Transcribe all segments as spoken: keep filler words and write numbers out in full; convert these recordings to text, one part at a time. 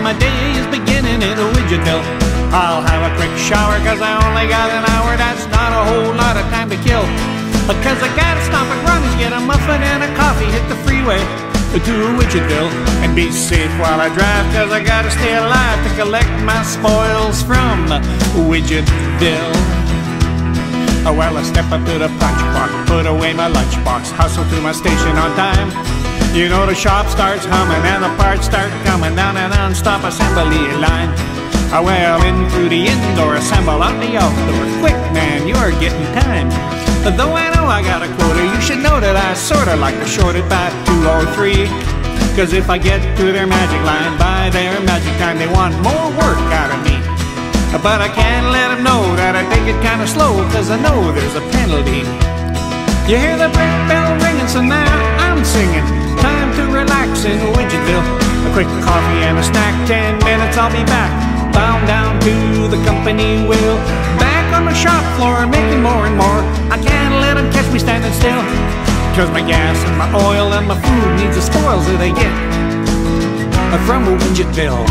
my day is beginning in Widgetville. I'll have a quick shower cause I only got an hour, that's not a whole lot of time to kill. Because I gotta stop at Ronnie's, get a muffin and a coffee, hit the freeway to Widgetville, and be safe while I drive cause I gotta stay alive to collect my spoils from Widgetville. Oh, well, I step up to the punch box, put away my lunchbox, hustle to my station on time. You know the shop starts humming and the parts start coming down an non-stop assembly line. Oh, well, in through the indoor, assemble out the outdoor. Quick, man, you're getting time. But though I know I got a quota, you should know that I sorta like to short it by two or three. Cause if I get to their magic line, by their magic time, they want more work out of me. But I can't let them know that I take it kinda slow, cause I know there's a penalty. You hear the brick bell ringing, so now I'm singing. Time to relax in Widgetville. A quick coffee and a snack, ten minutes I'll be back. Bound down to the company wheel. Back on the shop floor, making more and more. I can't let them catch me standing still. Cause my gas and my oil and my food needs the spoils that I get from Widgetville.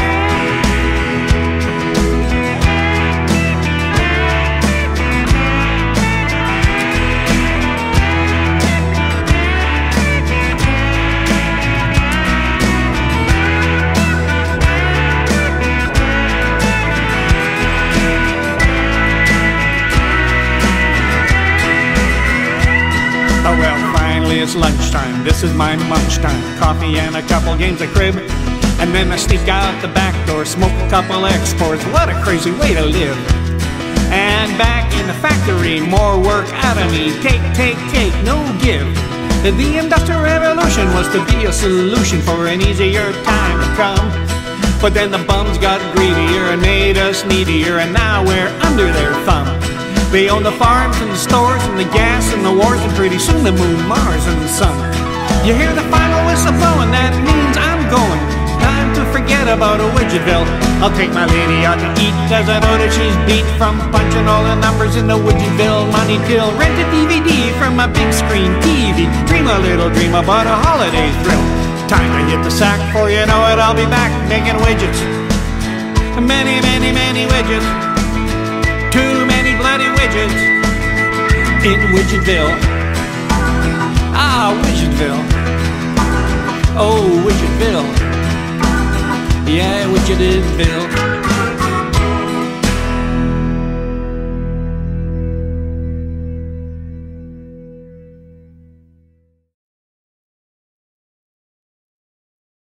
Oh, well, finally it's lunchtime, this is my munch time. Coffee and a couple games of crib, and then I sneak out the back door, smoke a couple exports. What a crazy way to live. And back in the factory, more work out of me. Take, take, take, no give. The Industrial Revolution was to be a solution for an easier time to come. But then the bums got greedier and made us needier, and now we're under their thumb. They own the farms and the stores and the gas and the wars, and pretty soon the moon, Mars, and the sun. You hear the final whistle blowing, that means I'm going. Time to forget about a Widgetville. I'll take my lady out to eat, cause I know that she's beat from punching all the numbers in the Widgetville money till. Rent a D V D from my big screen T V. Dream a little dream about a holiday thrill. Time to hit the sack, for you know it, I'll be back making widgets. Many, many, many widgets. Too many bloody widgets in Widgetville. Ah, Widgetville. Oh, Widgetville. Yeah, Widgetville.